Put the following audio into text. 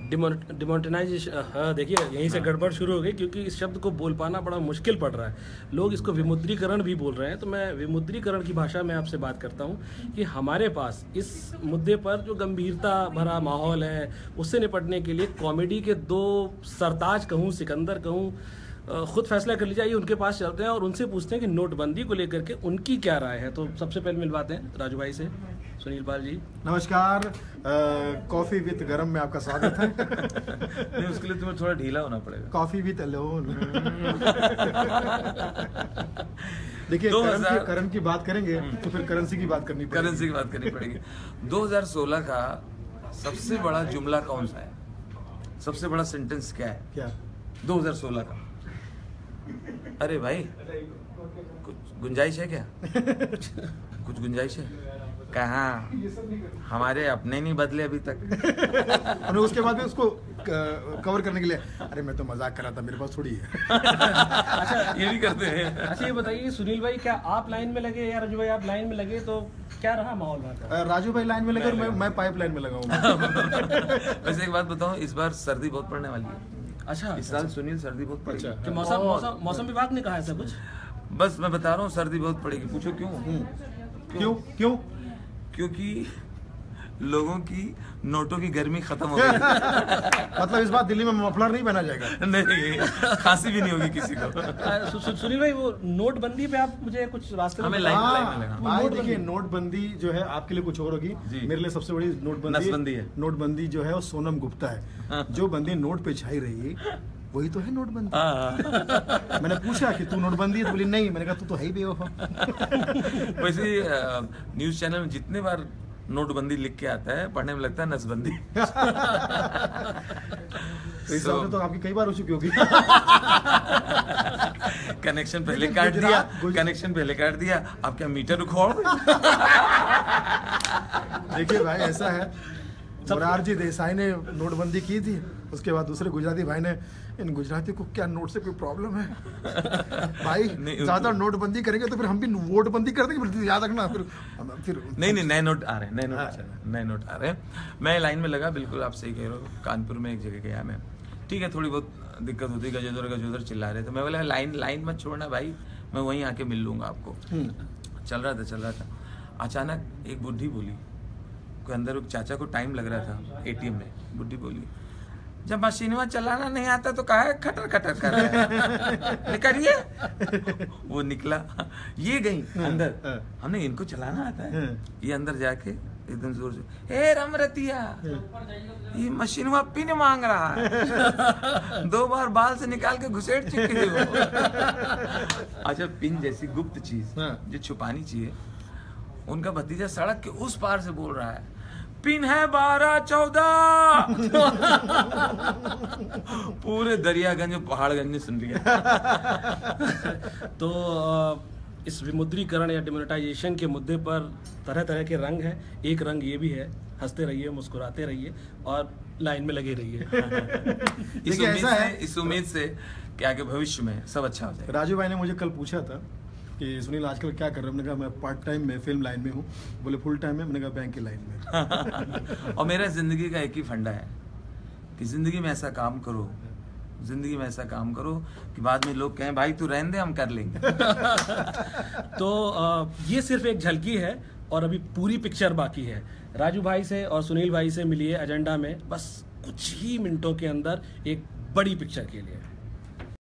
Demonetisation, हाँ देखिए यहीं से गड़बड़ शुरू हो गई, क्योंकि इस शब्द को बोल पाना बड़ा मुश्किल पड़ रहा है। लोग इसको विमुद्रीकरण भी बोल रहे हैं, तो मैं विमुद्रीकरण की भाषा में आपसे बात करता हूँ कि हमारे पास इस मुद्दे पर जो गंभीरता भरा माहौल है उससे निपटने के लिए कॉमेडी के दो सरताज कहूँ, सिकंदर कहूँ, खुद फैसला कर लीजिए, उनके पास चलते हैं और उनसे पूछते हैं कि नोटबंदी को लेकर के उनकी क्या राय है। तो सबसे पहले मिलवाते हैं राजू भाई से। सुनील पाल जी नमस्कार। कॉफी विद गरम में आपका स्वागत है। नहीं, उसके लिए तुम्हें थोड़ा ढीला होना पड़ेगा। Coffee with alone. देखिए, करण की बात करेंगे तो फिर करेंसी की बात करनी पड़ेगी। करेंसी की बात करनी पड़ेगी। 2016 का सबसे बड़ा जुमला कौन सा है? सबसे बड़ा सेंटेंस क्या है? क्या 2016 का? अरे भाई, कुछ गुंजाइश है क्या? कुछ गुंजाइश है? कहाँ, हमारे अपने नहीं बदले अभी तक। और उसके बाद भी उसको कवर करने के लिए, अरे मैं तो मजाक कर रहा था, मेरे पास थोड़ी है। अच्छा, ये भी करते हैं। अच्छा ये बताइए सुनील भाई, क्या आप लाइन में लगे या राजू भाई आप लाइन में लगे, तो क्या रहा माहौल वहाँ का? राजू भाई लाइन में लगे और मैं पाइप लाइन में लगा हूँ। वैसे एक बात बताऊं, इस बार सर्दी बहुत पड़ने वाली है। अच्छा, इस साल सुनील सर्दी बहुत पड़ेगी। कि मौसम विभाग ने कहा है सब कुछ? बस मैं बता रहा हूँ, सर्दी बहुत पड़ेगी। पूछो क्यों? क्यों? क्योंकि लोगों की नोटों की गर्मी खत्म हो गई। मतलब इस बार दिल्ली में मफलर नहीं पहना जाएगा? नहीं, खांसी भी नहीं होगी किसी को। सुनील भाई, वो नोटबंदी पे आप मुझे कुछ रास्ते में हमें लाइन में लगा। भाई देखिए, नोटबंदी जो है आपके लिए कुछ और होगी, मेरे लिए सबसे बड़ी नोटबंदी है। नोटबंदी जो है वो सोनम गुप्ता है। जो बंदी नोट पे छाई रही वही तो है नोटबंदी। मैंने पूछा कि तू नोटबंदी है, तो बोली नहीं। मैंने कहा तू तो है ही बेवफा। वैसे न्यूज चैनल में जितने बार नोटबंदी लिख के आता है, पढ़ने में लगता है नसबंदी। तो इस हिसाब से तो आपकी कई बार हो चुकी होगी। कनेक्शन पहले काट दिया, आप क्या मीटर उखोड़? देखिए भाई, ऐसा है, मोरारजी देसाई ने नोटबंदी की थी, उसके बाद दूसरे गुजराती भाई ने, इन गुजराती को क्या नोट से कोई प्रॉब्लम है? भाई ज्यादा नोटबंदी करेंगे तो फिर हम भी वोटबंदी कर देंगे, फिर याद रखना। फिर नहीं, नए नोट आ रहे हैं, नए नोट आ रहे हैं। मैं लाइन में लगा, बिल्कुल आप सही कह रहे हो। कानपुर में एक जगह गया मैं, ठीक है, थोड़ी बहुत दिक्कत होती, गजोदर चिल्ला रहे थे। मैं बोला लाइन मत छोड़ना भाई, मैं वहीं आके मिल लूंगा आपको। चल रहा था, अचानक एक बुढ़ी बोली, कोई अंदर चाचा को टाइम लग रहा था एटीएम में। बुढ़ी बोली, जब मशीनवा चलाना नहीं आता तो कहा खटर खटर कर रहा है, निकलिए। वो निकला, ये गई अंदर, हमने इनको चलाना आता है। ये अंदर जाके एकदम जोर से, हे रमरतिया, ये मशीनवा पिन मांग रहा है। 2 बार बाल से निकाल के घुसेड़ चुकी थी वो। अच्छा, पिन जैसी गुप्त चीज जो छुपानी चाहिए, उनका भतीजा सड़क के उस पार से बोल रहा है, पिन है 12-14। पूरे दरियागंज पहाड़गंज ने सुन लिया। तो इस विमुद्रीकरण या डिमोनेटाइजेशन के मुद्दे पर तरह तरह के रंग हैं। एक रंग ये भी है, हंसते रहिए, मुस्कुराते रहिए और लाइन में लगे रहिए। इस उम्मीद से कि आगे भविष्य में सब अच्छा हो जाए। राजू भाई ने मुझे कल पूछा था कि सुनील आजकल क्या कर रहे हो? मैंने कहा मैं पार्ट टाइम में फिल्म लाइन में हूँ। बोले फुल टाइम में? मैंने कहा बैंक की लाइन में। और मेरा जिंदगी का एक ही फंडा है कि जिंदगी में ऐसा काम करो कि बाद में लोग कहें भाई तू रहने दे, हम कर लेंगे। तो ये सिर्फ एक झलकी है और अभी पूरी पिक्चर बाकी है। राजू भाई से और सुनील भाई से मिलिए एजेंडा में बस कुछ ही मिनटों के अंदर एक बड़ी पिक्चर के लिए।